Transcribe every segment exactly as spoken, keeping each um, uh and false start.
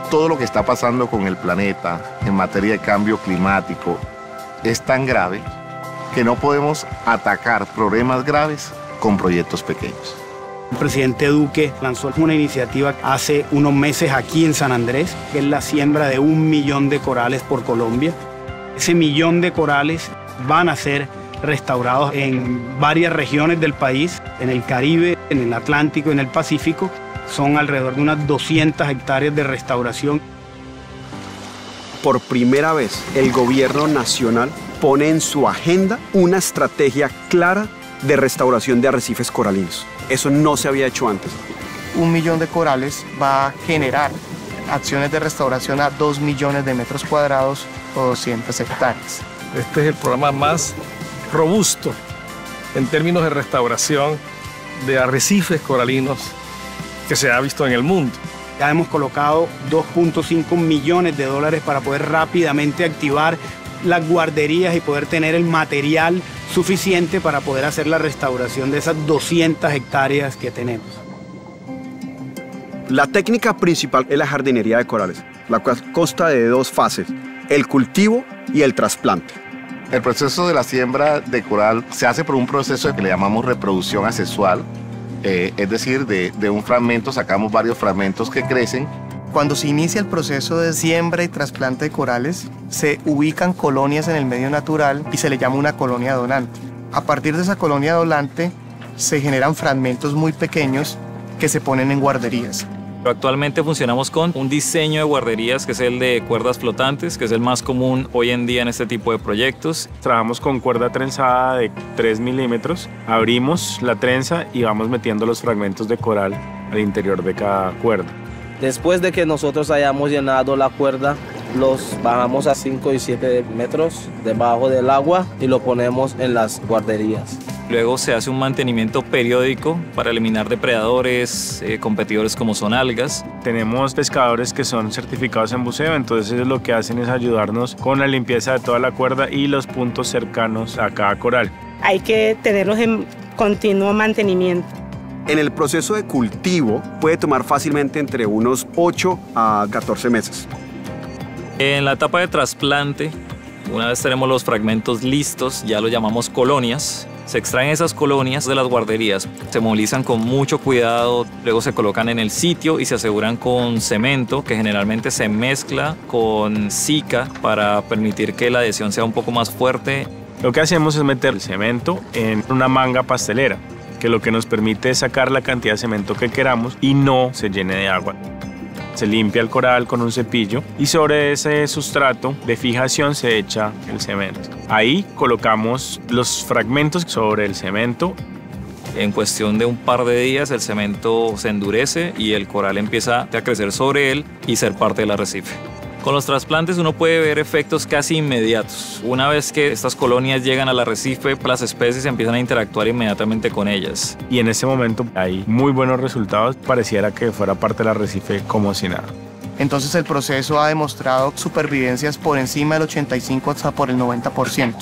todo lo que está pasando con el planeta en materia de cambio climático es tan grave que no podemos atacar problemas graves con proyectos pequeños. El presidente Duque lanzó una iniciativa hace unos meses aquí en San Andrés, que es la siembra de un millón de corales por Colombia. Ese millón de corales van a ser restaurados en varias regiones del país, en el Caribe, en el Atlántico, en el Pacífico. Son alrededor de unas doscientas hectáreas de restauración. Por primera vez, el gobierno nacional pone en su agenda una estrategia clara de restauración de arrecifes coralinos. Eso no se había hecho antes. Un millón de corales va a generar acciones de restauración a dos millones de metros cuadrados o doscientas hectáreas. Este es el programa más robusto en términos de restauración de arrecifes coralinos que se ha visto en el mundo. Ya hemos colocado dos punto cinco millones de dólares para poder rápidamente activar las guarderías y poder tener el material suficiente para poder hacer la restauración de esas doscientas hectáreas que tenemos. La técnica principal es la jardinería de corales, la cual consta de dos fases, el cultivo y el trasplante. El proceso de la siembra de coral se hace por un proceso que le llamamos reproducción asexual, eh, es decir, de, de un fragmento sacamos varios fragmentos que crecen. Cuando se inicia el proceso de siembra y trasplante de corales, se ubican colonias en el medio natural y se le llama una colonia donante. A partir de esa colonia donante se generan fragmentos muy pequeños que se ponen en guarderías. Actualmente funcionamos con un diseño de guarderías que es el de cuerdas flotantes, que es el más común hoy en día en este tipo de proyectos. Trabajamos con cuerda trenzada de tres milímetros, abrimos la trenza y vamos metiendo los fragmentos de coral al interior de cada cuerda. Después de que nosotros hayamos llenado la cuerda, los bajamos a cinco y siete metros debajo del agua y lo ponemos en las guarderías. Luego se hace un mantenimiento periódico para eliminar depredadores, eh, competidores como son algas. Tenemos pescadores que son certificados en buceo, entonces ellos lo que hacen es ayudarnos con la limpieza de toda la cuerda y los puntos cercanos a cada coral. Hay que tenerlos en continuo mantenimiento. En el proceso de cultivo puede tomar fácilmente entre unos ocho a catorce meses. En la etapa de trasplante, una vez tenemos los fragmentos listos, ya lo llamamos colonias. Se extraen esas colonias de las guarderías, se movilizan con mucho cuidado, luego se colocan en el sitio y se aseguran con cemento, que generalmente se mezcla con sica para permitir que la adhesión sea un poco más fuerte. Lo que hacemos es meter el cemento en una manga pastelera, que lo que nos permite es sacar la cantidad de cemento que queramos y no se llene de agua. Se limpia el coral con un cepillo y sobre ese sustrato de fijación se echa el cemento. Ahí colocamos los fragmentos sobre el cemento. En cuestión de un par de días el cemento se endurece y el coral empieza a crecer sobre él y ser parte del arrecife. Con los trasplantes uno puede ver efectos casi inmediatos. Una vez que estas colonias llegan al arrecife, las especies empiezan a interactuar inmediatamente con ellas. Y en ese momento hay muy buenos resultados, pareciera que fuera parte del arrecife como si nada. Entonces el proceso ha demostrado supervivencias por encima del ochenta y cinco hasta por el noventa por ciento.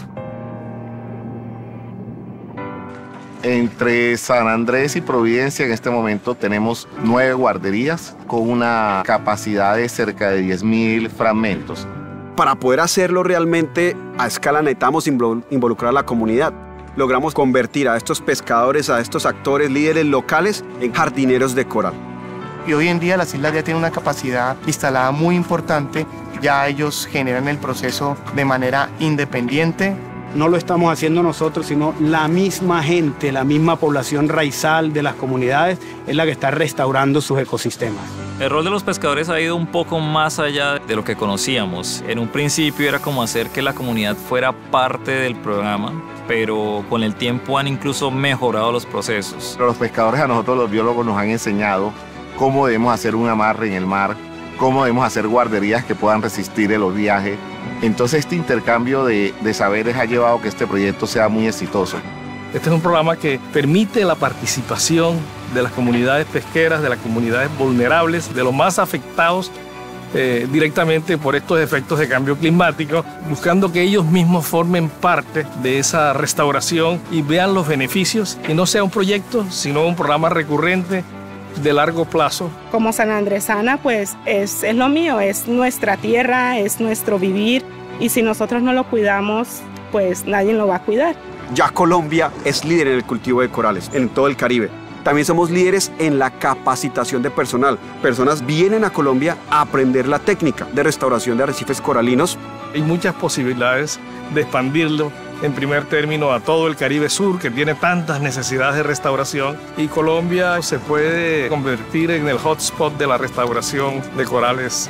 Entre San Andrés y Providencia en este momento tenemos nueve guarderías con una capacidad de cerca de diez mil fragmentos. Para poder hacerlo realmente a escala necesitamos involucrar a la comunidad. Logramos convertir a estos pescadores, a estos actores, líderes locales en jardineros de coral. Y hoy en día las islas ya tienen una capacidad instalada muy importante, ya ellos generan el proceso de manera independiente. No lo estamos haciendo nosotros, sino la misma gente, la misma población raizal de las comunidades es la que está restaurando sus ecosistemas. El rol de los pescadores ha ido un poco más allá de lo que conocíamos. En un principio era como hacer que la comunidad fuera parte del programa, pero con el tiempo han incluso mejorado los procesos. Los pescadores a nosotros los biólogos nos han enseñado cómo debemos hacer un amarre en el mar, cómo debemos hacer guarderías que puedan resistir el oleaje. Entonces este intercambio de, de saberes ha llevado a que este proyecto sea muy exitoso. Este es un programa que permite la participación de las comunidades pesqueras, de las comunidades vulnerables, de los más afectados eh, directamente por estos efectos de cambio climático, buscando que ellos mismos formen parte de esa restauración y vean los beneficios, y no sea un proyecto, sino un programa recurrente de largo plazo. Como sanandresana, pues es, es lo mío, es nuestra tierra, es nuestro vivir, y si nosotros no lo cuidamos, pues nadie lo va a cuidar. Ya Colombia es líder en el cultivo de corales en todo el Caribe. También somos líderes en la capacitación de personal. Personas vienen a Colombia a aprender la técnica de restauración de arrecifes coralinos. Hay muchas posibilidades de expandirlo en primer término a todo el Caribe Sur, que tiene tantas necesidades de restauración, y Colombia se puede convertir en el hotspot de la restauración de corales.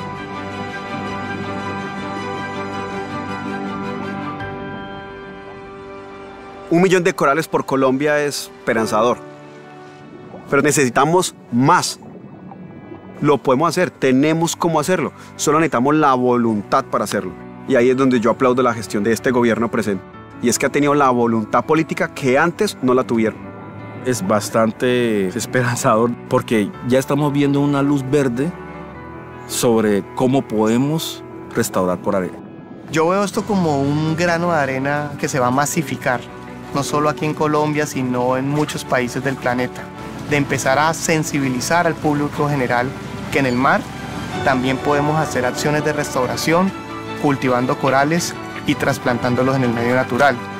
Un millón de corales por Colombia es esperanzador, pero necesitamos más. Lo podemos hacer, tenemos cómo hacerlo, solo necesitamos la voluntad para hacerlo. Y ahí es donde yo aplaudo la gestión de este gobierno presente. Y es que ha tenido la voluntad política que antes no la tuvieron. Es bastante esperanzador porque ya estamos viendo una luz verde sobre cómo podemos restaurar corales. Yo veo esto como un grano de arena que se va a masificar, no solo aquí en Colombia, sino en muchos países del planeta, de empezar a sensibilizar al público general que en el mar también podemos hacer acciones de restauración, cultivando corales y trasplantándolos en el medio natural.